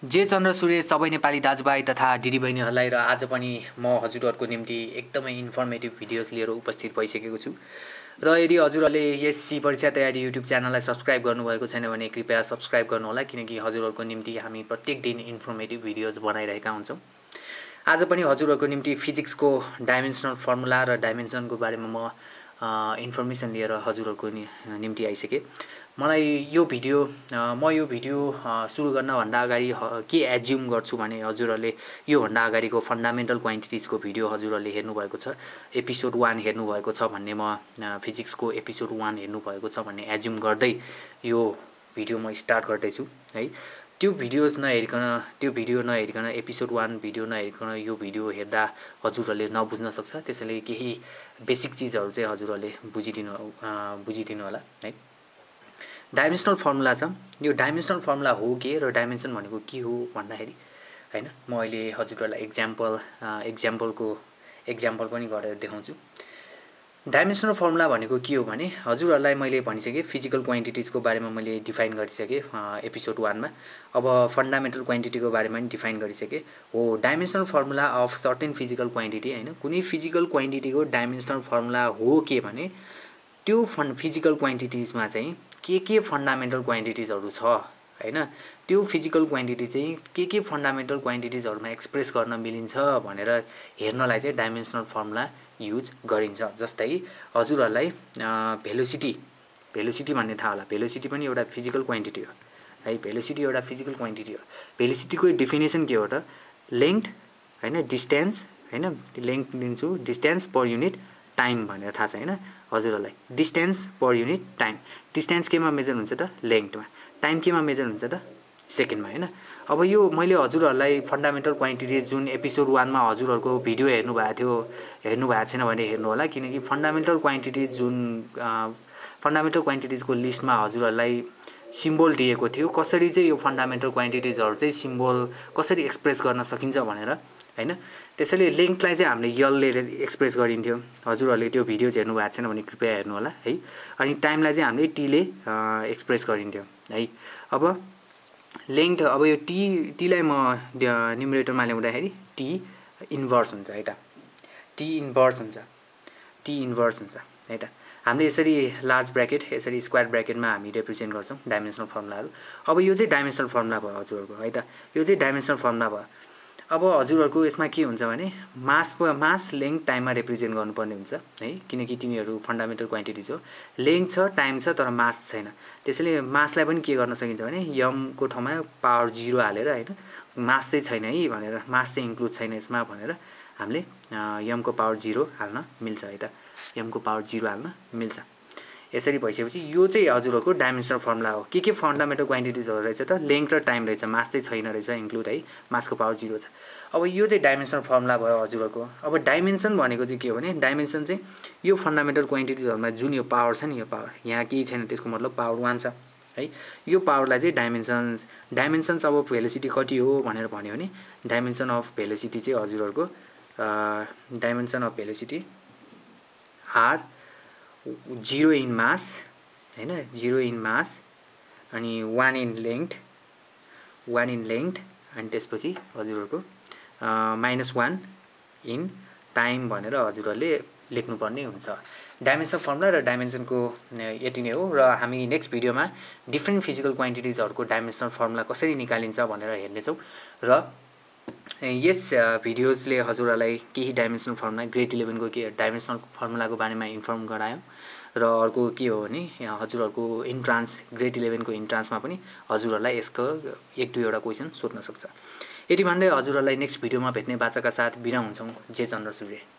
जे चन्द्र सूर्य सबै नेपाली दाजुभाइ तथा दिदीबहिनीहरूलाई र आज पनि म हजुरहरूको निम्ति एकदमै इन्फर्मेटिभ भिडियोज लिएर उपस्थित भइसकेको छु। र यदि हजुरहरूले यस सी परीक्षा तयारी युट्युब च्यानललाई सब्सक्राइब गर्नुभएको छैन भने कृपया सब्सक्राइब गर्नुहोला, किनकि हजुरहरूको निम्ति हामी प्रत्येक दिन इन्फर्मेटिभ भिडियोज बनाइरहेका हुन्छौँ। आज पनि हजुरहरूको निम्ति फिजिक्सको डाइमेन्सनल फर्मुला र डाइमेन्सनको बारेमा म इन्फर्मेसन लिएर हजुरहरूको निम्ति आइसकेँ। मलाई यो भिडियो सुरु गर्नभन्दा अगाडि के एज्युम गर्छु भने हजुरहरूले योभन्दा अगाडिको फन्डामेन्टल क्वान्टिटिजको भिडियो हजुरहरूले हेर्नुभएको छ, एपिसोड 1 हेर्नुभएको छ भन्ने म फिजिक्सको एपिसोड 1 हेर्नुभएको छ भन्ने एज्युम गर्दै यो भिडियो म स्टार्ट गर्दैछु है। त्यो भिडियो नहेरिकन एपिसोड 1 भिडियो नहेरिकन यो भिडियो हेर्दा हजुरहरूले नबुझ्न सक्छ। त्यसैले केही बेसिक चिजहरू चाहिँ हजुरहरूले बुझिदिनु होला है। डाइमेन्सनल फर्मुला छ। यो डाइमेन्सनल फर्मुला हो के र डाइमेन्सन भनेको के हो भन्दाखेरि हैन, म अहिले हजुरहरूलाई एक्जाम्पल पनि गरेर देखाउँछु। डाइमेन्सनल फर्मुला भनेको के हो भने हजुरहरूलाई मैले भनिसकेँ, फिजिकल क्वान्टिटिजको बारेमा मैले डिफाइन गरिसकेँ एपिसोड 1 मा। अब फन्डामेन्टल क्वान्टिटीको बारेमा पनि डिफाइन गरिसकेँ। हो dimensional formula of certain physical quantity हैन, कुनै फिजिकल क्वान्टिटीको डाइमेन्सनल फर्मुला हो के भने त्यो फिजिकल क्वान्टिटिजमा चाहिँ के फन्डामेन्टल क्वान्टिटिजहरू छ हैन, त्यो फिजिकल क्वान्टिटी चाहिँ के फन्डामेन्टल क्वान्टिटिजहरूमा एक्सप्रेस गर्न मिलिन्छ भनेर हेर्नलाई चाहिँ डाइमेन्सनल फर्मुला युज गरिन्छ। जस्तै हजुरहरूलाई भेलोसिटी भन्ने थाहा होला। भेलोसिटी पनि एउटा फिजिकल क्वान्टिटी हो है। भेलोसिटी एउटा फिजिकल क्वान्टिटी हो। भेलोसिटीको डेफिनेसन के हो त? लेन्थ हैन, डिस्टेन्स हैन, लेन्थ दिन्छु, डिस्टेन्स पर युनिट टाइम भनेर थाहा छ हैन हजुरहरूलाई। Distance per unit time. Distance केमा मेजर हुन्छ त? लेन्थमा। टाइम केमा मेजर हुन्छ त? सेकेन्डमा हैन। अब यो मैले हजुरहरूलाई फन्डामेन्टल क्वान्टिटी जुन एपिसोड 1 मा हजुरहरूको भिडियो हेर्नुभएको छैन भने हेर्नु होला, किनकि फन्डामेन्टल क्वान्टिटिजको लिस्टमा हजुरहरूलाई सिम्बल दिएको थियो, कसरी चाहिँ यो फन्डामेन्टल क्वान्टिटिजहरू चाहिँ सिम्बल कसरी एक्सप्रेस गर्न सकिन्छ भनेर हैन। त्यसैले लेन्थलाई चाहिँ हामीले यलले एक्सप्रेस गरिन्थ्यो। हजुरहरूले त्यो भिडियो हेर्नु भएको छैन भने कृपया हेर्नु होला है। अनि टाइमलाई चाहिँ हामीले टीले एक्सप्रेस गरिन्थ्यो है। अब लेन्थ, अब यो टीलाई म न्युमरेटरमा ल्याउँदाखेरि टी इन्भर्स हुन्छ है त। टी इन्भर्स हुन्छ है त। हामीले यसरी लार्ज ब्र्याकेट, यसरी स्क्वायर ब्र्याकेटमा हामी रिप्रेजेन्ट गर्छौँ डाइमेन्सनल फर्मुलाहरू। अब यो चाहिँ डाइमेन्सनल फर्मुला भयो हजुरहरूको है त। यो चाहिँ डाइमेन्सनल फर्मुला भयो। अब हजुरहरूको यसमा के हुन्छ भने मास लेन्थ टाइममा रिप्रेजेन्ट गर्नुपर्ने हुन्छ है, किनकि तिमीहरू फन्डामेन्टल क्वान्टिटिज हो। लेन्थ छ, टाइम छ, तर मास छैन। त्यसैले मासलाई पनि के गर्न सकिन्छ भने यमको ठाउँमा पावर 0 हालेर हैन, मास चाहिँ छैन है भनेर, मास चाहिँ इन्क्लुड छैन यसमा भनेर हामीले यमको पावर 0 हाल्न मिल्छ है त। यमको पावर 0 हाल्न मिल्छ। यसरी भइसकेपछि यो चाहिँ हजुरहरूको डाइमेन्सनल फर्मुला हो। के फन्डामेन्टल क्वान्टिटिजहरू रहेछ त? लेन्थ र टाइम रहेछ, मास चाहिँ छैन रहेछ इन्क्लुड है, मासको पावर 0 छ। अब यो चाहिँ डाइमेन्सनल फर्मुला भयो हजुरहरूको। अब डाइमेन्सन भनेको चाहिँ के हो भने डाइमेन्सन चाहिँ यो फन्डामेन्टल क्वान्टिटिजहरूमा जुन यो पावर छ नि, यो पावर यहाँ केही छैन, त्यसको मतलब पावर 1 छ है। यो पावरलाई चाहिँ डाइमेन्सन्स अब भेलोसिटी कति हो भनेर भन्यो भने डाइमेन्सन अफ भेलोसिटी चाहिँ हजुरहरूको dimension of velocity are 0 in mass हैन, 0 इन मास अनि 1 इन लेन्थ अनि त्यसपछि हजुरहरूको -1 इन टाइम भनेर हजुरहरूले लेख्नुपर्ने हुन्छ। डाइमेन्सनल फर्मुला र डाइमेन्सनको यति नै हो। र हामी नेक्स्ट भिडियोमा डिफ्रेन्ट फिजिकल क्वान्टिटिजहरूको डाइमेन्सनल फर्मुला कसरी निकालिन्छ भनेर हेर्नेछौँ। र यस भिडियोजले हजुरहरूलाई केही डाइमेन्सनल फर्मुला, ग्रेड 11 को डाइमेन्सनल फर्मुलाको बारेमा इन्फर्म गरायौँ। र अर्को के हो भने हजुरहरूको इन्ट्रान्स, ग्रेड 11 को इन्ट्रान्समा पनि हजुरहरूलाई यसको 1-2 क्वेसन सोध्न सक्छ। यति भन्दै हजुरहरूलाई नेक्स्ट भिडियोमा भेट्ने बाचाका साथ बिदा हुन्छौँ। जय चन्द्र सूर्य।